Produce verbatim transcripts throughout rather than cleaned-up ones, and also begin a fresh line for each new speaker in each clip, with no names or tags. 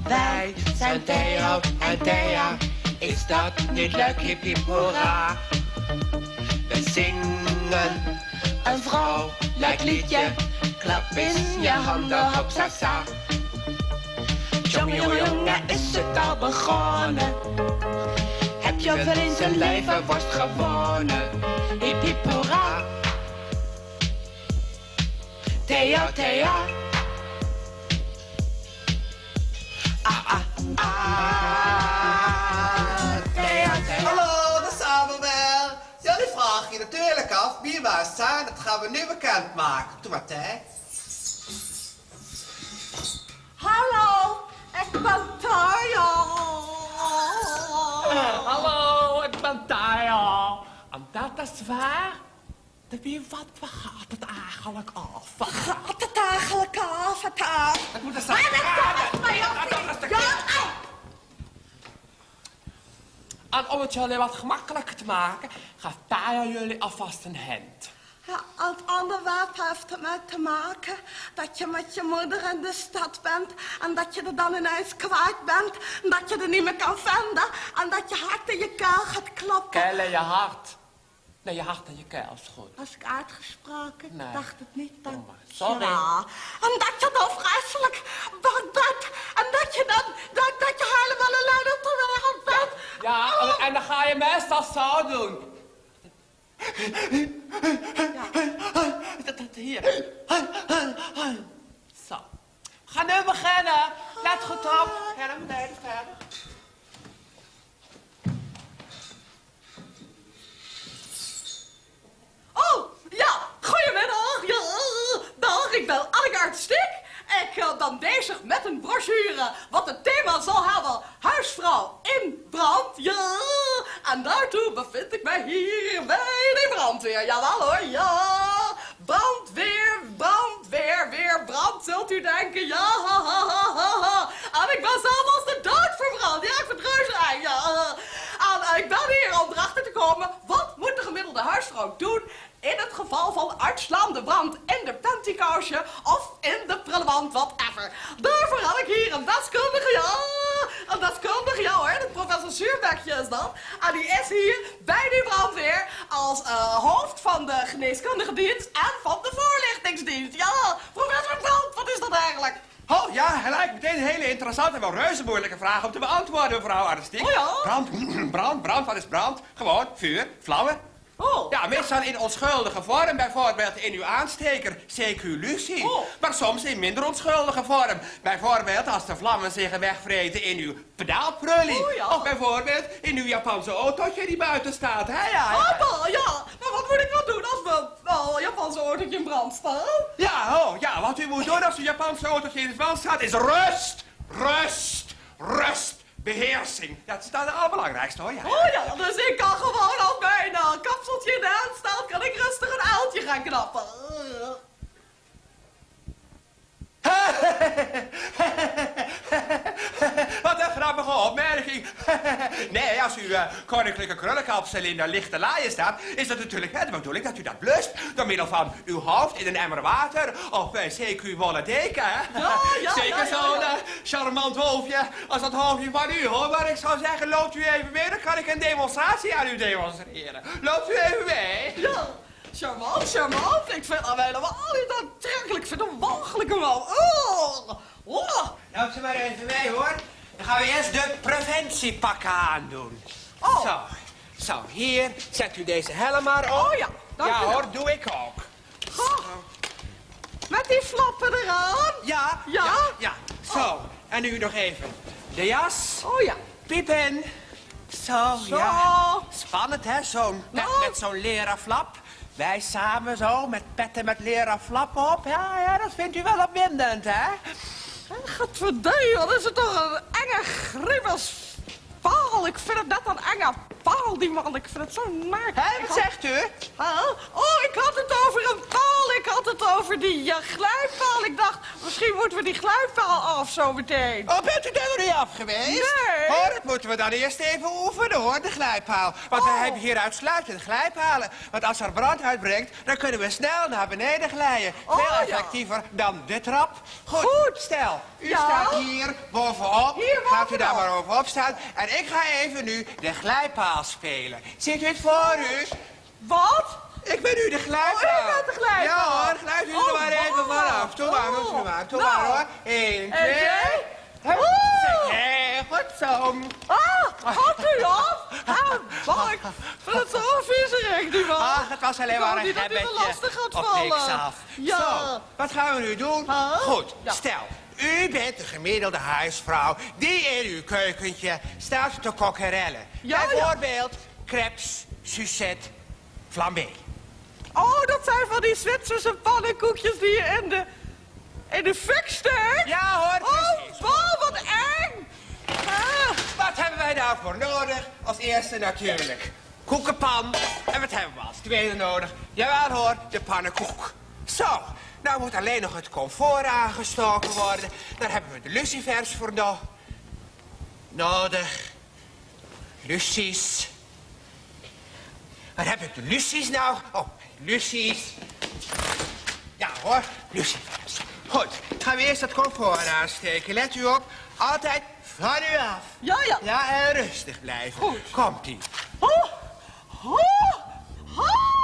Wij zijn Theo en Thea. Is dat niet leuk, hip hip hoera? We zingen een vrouwelijk liedje. Klap in je handen, hop sa sa. Jongen, jongen, jongen, is het al begonnen? Heb je wel eens een leven worst gewonnen? Hip hip hoera. Theo, Thea. Ah, ah, ah. Theo, Thea.
Hallo, dat zijn we wel. Jullie vragen je natuurlijk af wie wij zijn. Dat gaan we nu bekendmaken. Doe maar tijd.
Hallo, ik ben Theo.
Hallo, ik ben Thea. En dat is waar. Wie, wat, waar gaat het eigenlijk af?
Waar gaat het eigenlijk af? Het af?
Het moet er
Maar
zijn.
dat is mij ook niet. Ja,
En om het jullie wat gemakkelijker te maken, gaat Thea jullie alvast een hint.
ja, het onderwerp heeft ermee te maken dat je met je moeder in de stad bent en dat je er dan ineens kwijt bent en dat je er niet meer kan vinden en dat je hart in je keel gaat kloppen.
Keel in je hart. Nee, je hart en je keel is goed.
Als ik uitgesproken,
Nee.
dacht het niet. Dan...
Oh, maar sorry.
Ja, en dat je dan vreselijk bang bent en dat je dan, dat, dat je helemaal alleen op de wereld bent.
Ja, en, en dan ga je meestal zo doen. Dat, dat hier. Zo. We gaan nu beginnen. Let goed op. Ga naar beneden verder.
Oh, ja, goedemiddag. Ja, dag, ik ben Anneke Stik. Ik uh, ben bezig met een brochure wat het thema zal hebben: huisvrouw in brand. Ja, en daartoe bevind ik mij hier bij de brandweer. Jawel hoor, ja. Brandweer, brandweer, weer brand, zult u denken. Ja, ha, ha, ha, ha, ha. En ik ben zelf als de dood verbrand. Ja, ik vind het reuze eng, ja. En ik ben hier om erachter te komen, wat moet de gemiddelde huisvrouw doen in het geval van uitslaande brand in de pantykousje of in de prullenmand, whatever. Daarvoor heb ik hier een deskundige, ja. Een deskundige, ja hoor, de professor Zuurbekje is dat. En die is hier bij die brandweer als uh, hoofd van de geneeskundige dienst en van de voorlichtingsdienst. Ja, professor Brand, wat is dat eigenlijk?
Oh ja, hij lijkt meteen een hele interessante en wel reuze moeilijke vraag om te beantwoorden, mevrouw Arstiek.
Oh ja?
Brand, brand, brand, wat is brand? Gewoon vuur, vlammen.
Oh.
Ja, meestal in onschuldige vorm, bijvoorbeeld in uw aansteker, C Q Lucie.
Oh.
Maar soms in minder onschuldige vorm. Bijvoorbeeld als de vlammen zich wegvreten in uw pedaalprullie.
Oh, ja.
Of bijvoorbeeld in uw Japanse autootje die buiten staat. Hè, ja, ja.
Papa, ja, maar wat moet ik nou doen als mijn oh, Japanse autootje in brand staat?
Ja, oh, ja, wat u moet doen als uw Japanse autootje in brand staat is rust, rust, rust. Beheersing. Dat is dan het allerbelangrijkste hoor. Ja, ja.
Oh ja, dus ik kan gewoon als mijn uh, kapseltje in de hand staat, kan ik rustig een uiltje gaan knappen.
Wat een grappige opmerking. Nee, als uw uh, koninklijke krullenkapsel in de lichte laaien staat, is dat natuurlijk hè, de bedoeling dat u dat blust door middel van uw hoofd in een emmer water of uh, C Q wollen deken. Hè?
Ja, ja,
Zeker
ja, ja,
zo'n
ja.
uh, charmant hoofdje als dat hoofdje van u, hoor. Maar ik zou zeggen, loopt u even mee, dan kan ik een demonstratie aan u demonstreren. Loopt u even mee?
Ja, charmant, charmant. Ik vind hem helemaal niet aantrekkelijk. Ik vind hem walgelijk man. Oh, oh.
Loopt ze maar even mee, hoor. Dan gaan we eerst de preventiepakken aandoen.
Oh.
Zo, zo, hier, zet u deze helm maar op.
Oh ja, dank
Ja
u wel.
hoor, doe ik ook.
Oh. Met die flappen eraan.
Ja,
Ja?
ja, ja. Zo, en nu nog even de jas,
Oh ja.
piep in. Zo,
Zo.
ja. Spannend, hè, zo'n pet
Nou.
met zo'n leren flap. Wij samen zo, met petten met leren flap op. Ja, ja, dat vindt u wel opwindend, hè?
Godverdomme, wat is het toch een enge grievous paal. Ik vind het net een enge paal, die man. Ik vind het zo naar.
Hé, wat zegt u?
Huh? Oh, ik had het over een paal. Ik had het over die uh, glijpaal. Ik dacht, misschien moeten we die glijpaal af zo meteen.
Oh, bent u daar nog niet af geweest?
Nee.
Hoor, dat moeten we dan eerst even oefenen, hoor, de glijpaal. Want we
Oh.
hebben hier uitsluitend glijpalen. Want als er brand uitbreekt, dan kunnen we snel naar beneden glijden.
Oh,
Veel
ja.
effectiever dan de trap. Goed,
Goed.
stel, u
Ja.
staat hier bovenop.
Hier
Gaat u daar
bovenop.
maar bovenop staan. En ik ga even nu de glijpaal spelen. Ziet u het voor u?
Wat?
Ik ben nu de glijpaal.
Oh, u bent de glijpaal.
Ja hoor, glijdt u er
Oh,
maar even
wow.
vanaf. Doe maar,
Oh.
doe maar, doe
Nou.
maar hoor. Eén,
En
twee.
jij?
Hup,
Oeh.
ja, goed zo.
Ah, gaat u af? Ah, mag ik? Vind het zo viezerig, die man.
Ach, het was alleen
Ik
maar
hoop
een
niet dat u me
gebbetje
lastig gaat
op
vallen.
niks af.
Ja.
Zo, wat gaan we nu doen?
Huh?
Goed,
Ja.
stel, u bent de gemiddelde huisvrouw die in uw keukentje staat te kokkerellen.
Ja, ja.
Bijvoorbeeld crepes, sucette, flambé.
Oh, dat zijn van die Zwitserse pannenkoekjes die je in de, in de fik steekt?
Ja hoor,
Oh,
precies.
wow, wat eng. Ah.
Wat hebben wij daarvoor nodig? Als eerste natuurlijk koekenpan. En wat hebben we als tweede nodig? Jawel hoor, de pannenkoek. Zo, nou moet alleen nog het komfoor aangestoken worden. Daar hebben we de lucifers voor no nodig. Lucies. Waar heb ik de lucies nou? Oh, lucies. Ja hoor, lucifers. Goed, gaan we eerst het komfoor aansteken. Let u op, altijd van u af.
Ja, ja.
Ja, en rustig blijven.
Goed.
Komt-ie.
Oh, oh, oh.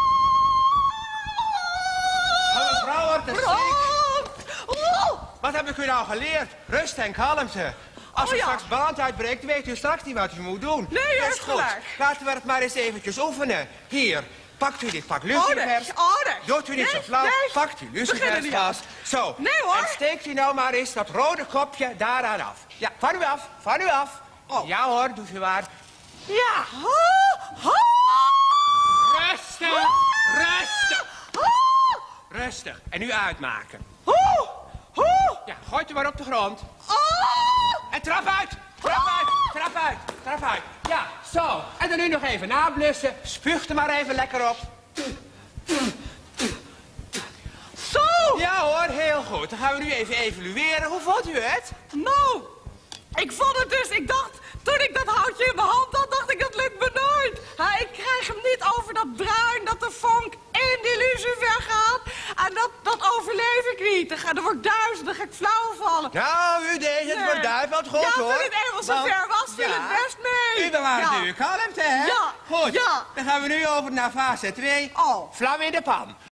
Mevrouw wordt er ziek.
Brand. Oh.
Wat heb ik u nou geleerd? Rust en kalmte. Als
Oh,
er
ja.
straks brand uitbreekt, weet u straks niet wat u moet doen.
Nee, u
Dus
heeft
goed,
gelijk.
laten we het maar eens eventjes oefenen. Hier, pakt u dit pak
Oh,
lucifers.
nee. Oh, nee.
Doet u niet zo
Nee,
flauw.
nee.
Pakt u
Beginnen
lucifers
niet
vast. Zo.
Nee, hoor.
En steekt u nou maar eens dat rode kopje daaraan af. Ja, van u af, van u af.
Oh.
Ja hoor, doet u maar. Ja.
Oh, oh.
Rustig, rustig. Rustig. En nu uitmaken.
Oh, oh.
Ja, gooit u maar op de grond.
Oh.
En trap uit! Trap uit! Trap uit! Trap uit! Ja, zo. En dan nu nog even nablussen. Spuugt er maar even lekker op.
Zo.
Ja hoor, heel goed. Dan gaan we nu even evalueren. Hoe vond u het?
Nou, ik vond het dus, ik dacht, toen ik dat houtje in mijn hand had, dacht ik, dat lukt me nooit. Ha, ik krijg hem niet over dat bruin, dat de vonk in die lucifer gaat. En dat, dat overleef ik niet. Dan, ga, dan word ik duizend, dan ga ik flauw vallen.
Nou, u deed het
Nee.
voor duiveld goed
Ja,
hoor.
toen het eenmaal zo
Want-
ver was, viel
ja,
het best mee.
U bewaart
Ja.
uw kalmte, hè?
Ja,
Goed.
ja.
Dan gaan we nu over naar fase twee.
Oh.
Vlam in de pan.